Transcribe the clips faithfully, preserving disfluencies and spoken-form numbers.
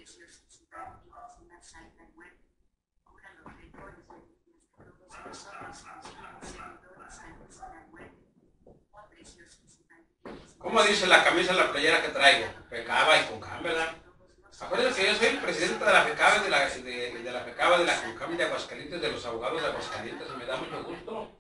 ¿Cómo dice la camisa, la playera que traigo? Fecaba y Concam, ¿verdad? Acuérdense que yo soy el presidente de la FECABE de la, de, de la FECABE de la Concam de Aguascalientes, de los abogados de Aguascalientes, y me da mucho gusto.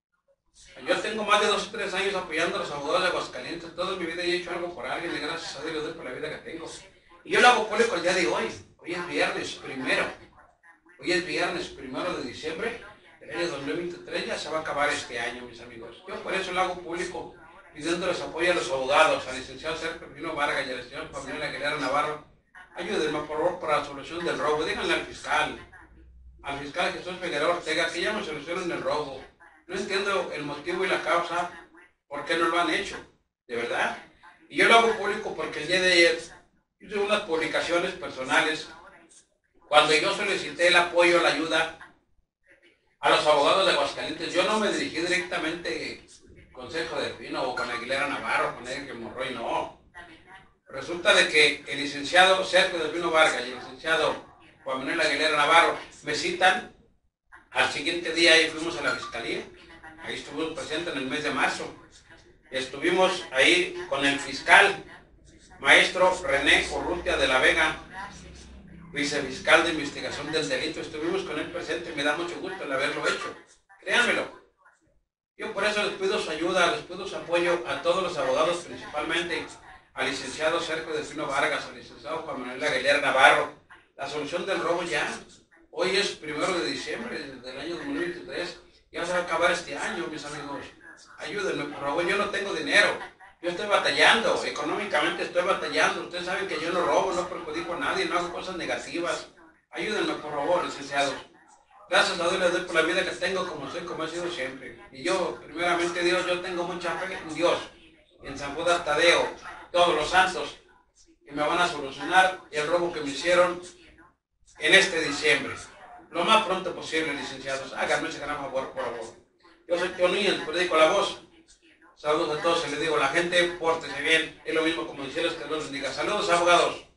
Yo tengo más de dos o tres años apoyando a los abogados de Aguascalientes. Toda mi vida he hecho algo por alguien y gracias a Dios le doy por la vida que tengo. Y yo lo hago público el día de hoy. Hoy es viernes primero. Hoy es viernes primero de diciembre del año dos mil veintitrés. Ya se va a acabar este año, mis amigos. Yo por eso lo hago público, pidiéndoles apoyo a los abogados, al licenciado Sergio Pino Vargas y al señor Fabián Aguilera Navarro. Ayúdenme por favor para la solución del robo. Díganle al fiscal, al fiscal Jesús Figueroa Ortega, que ya me solucionen el robo. No entiendo el motivo y la causa, por qué no lo han hecho, de verdad. Y yo lo hago público porque el día de ayer hice unas publicaciones personales cuando yo solicité el apoyo, la ayuda a los abogados de Aguascalientes. Yo no me dirigí directamente con Sergio Delfino o con Aguilera Navarro, con Enrique Monroy, no. Resulta de que el licenciado Sergio Delfino Vargas y el licenciado Juan Manuel Aguilera Navarro me citan al siguiente día y fuimos a la fiscalía. Ahí estuvimos presentes en el mes de marzo. Estuvimos ahí con el fiscal, maestro René Urrutia de la Vega, vicefiscal de investigación del delito. Estuvimos con él presente y me da mucho gusto el haberlo hecho. Créanmelo. Yo por eso les pido su ayuda, les pido su apoyo a todos los abogados, principalmente al licenciado Sergio Delfino Vargas, al licenciado Juan Manuel Aguilera Navarro. La solución del robo ya. Hoy es primero de diciembre del año dos mil veintitrés. Ya se va a acabar este año, mis amigos. Ayúdenme, por favor. Yo no tengo dinero. Yo estoy batallando. Económicamente estoy batallando. Ustedes saben que yo no robo, no perjudico a nadie, no hago cosas negativas. Ayúdenme, por favor, licenciado. Gracias a Dios les doy por la vida que tengo, como soy, como he sido siempre. Y yo, primeramente Dios, yo tengo mucha fe en Dios, en San Judas Tadeo, todos los santos, que me van a solucionar el robo que me hicieron en este diciembre. Lo más pronto posible, licenciados. Háganme ese gran favor, por favor. Yo soy Tío Núñez, periódico La Voz. Saludos a todos y les digo, la gente, pórtese bien. Es lo mismo como decirles que Dios les diga. Saludos, abogados.